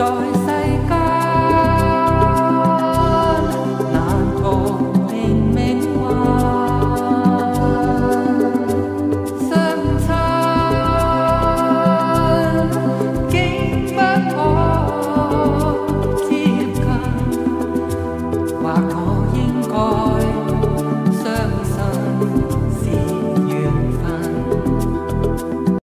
世間，難逃避命運。相親竟不可接近，或可。